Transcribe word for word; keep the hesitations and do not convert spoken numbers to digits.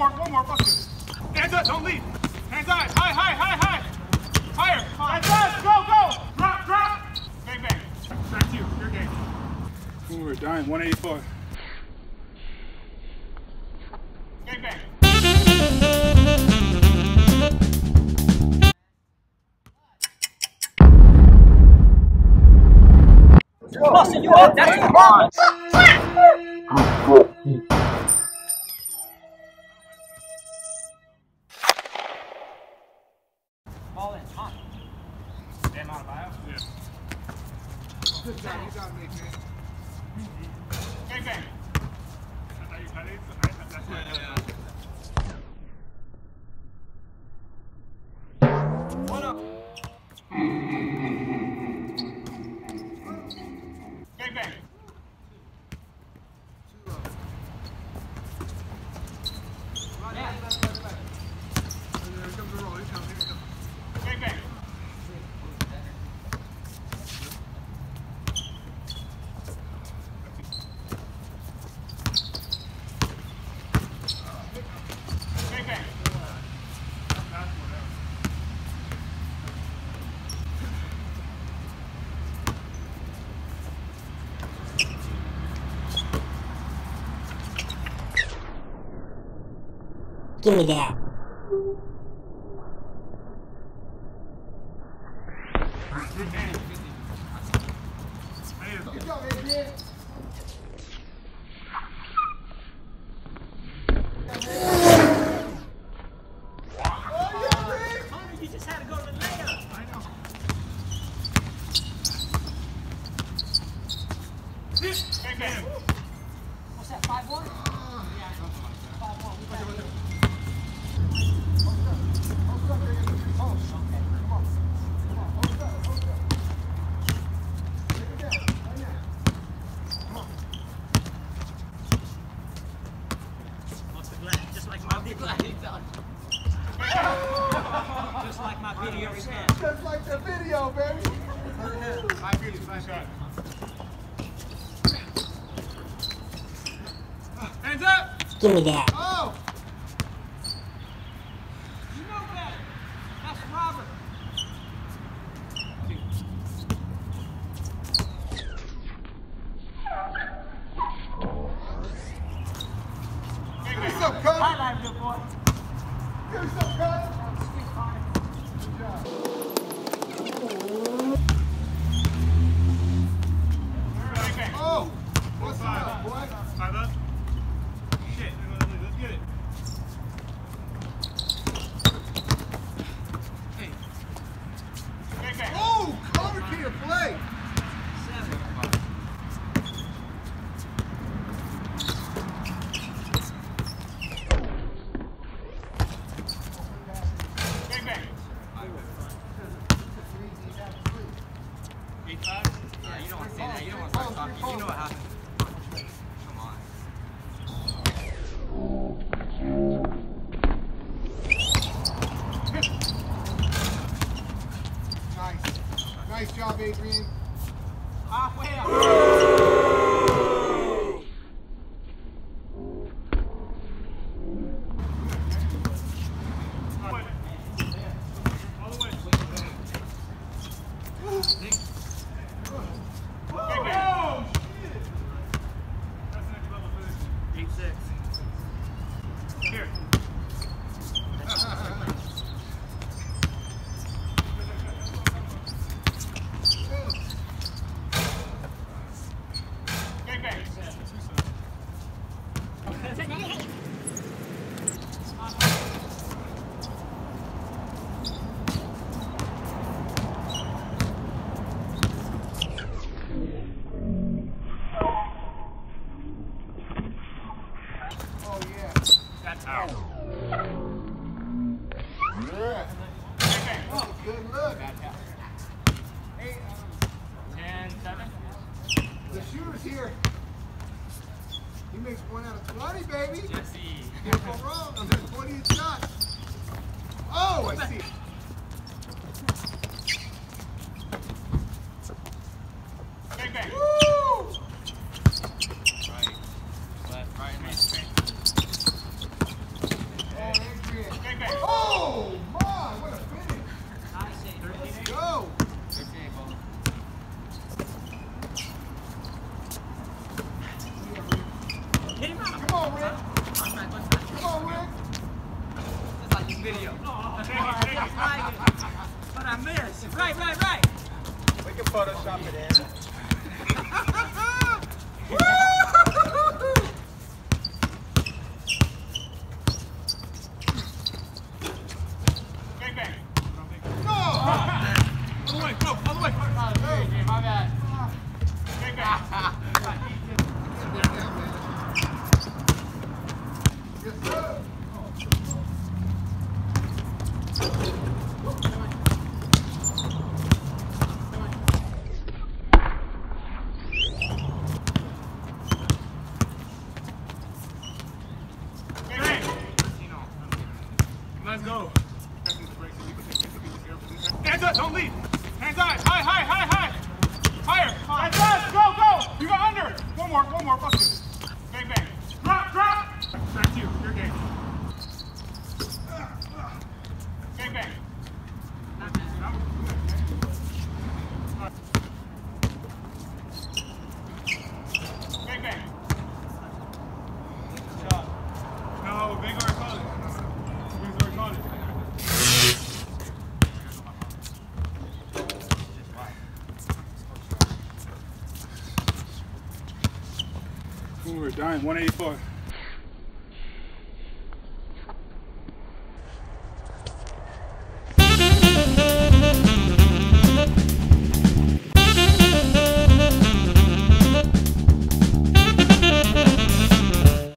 more, one more, fuck it. Hands up, don't leave. Hands high, high, high, high, high. Higher. Hands up, go, go. Drop, drop. Bang, bang. Track two, your game. Ooh, we're dying, one eighty-four. Bang, bang. Busting you up, that's the problem. Ball in, come on. Damn out of bio? Yeah. Good job, you got me, man. Bang, bang. I thought you cut it, that's why I know. One up. Bang, bang. Two up. Right, yeah. Right, right, right, right. Here comes the roll, here comes, here comes. Bang, bang. Bang, bang. Give me that. Good job, Adrian. You just had to go to the layup. I know. Bang, bang. What's that, five one? Yeah, five one. We got it. What's the glass? Just like my video. Just like my video said. Just like the video, baby. Five feet, nice shot. Hands up! Give me that. Oh! You know better. That's Robert. Give me some cut. Highlight, good boy. Give me some cut. Sweet fire. Good job. Oh! What's up, boy? Five up? Shit, let's get it. Hey. Bang, bang. Oh! Cover to your play! Seven. Bang, bang. Eight, five? Yeah, you don't want to say that. You don't want to start talking. You know what happened. Come on. Nice. Nice job, Adrian. Halfway up. All the way. Bang, bang. That's next level finish. Eight six. Here. Bang, bang. Oh, yeah. That's out. Yeah. Bang, bang. Oh, good look. Eight, um, ten, seven. the shooter's here. He makes one out of twenty, baby. Jesse. Can't go wrong. I'm just twenty shots. Oh, I see. Bang, bang. Woo! Right. Left. Right. Right. video. Take it, take it. But I missed. Right, right, right. We can Photoshop it in. Bang, bang. No! All the way, go, all the way. My bad. Bang, bang. Let's go. Hands up, don't leave. Hands high, high, high, high, high. Higher. Hands up, go, go. You got under. One more, one more, fuck it. Bang, bang. Drop, drop. Back to you, your game. Bang, bang. Bang, bang. No, Bang already called it. Bang's already called it. Ooh, we're dying. one eighty-four.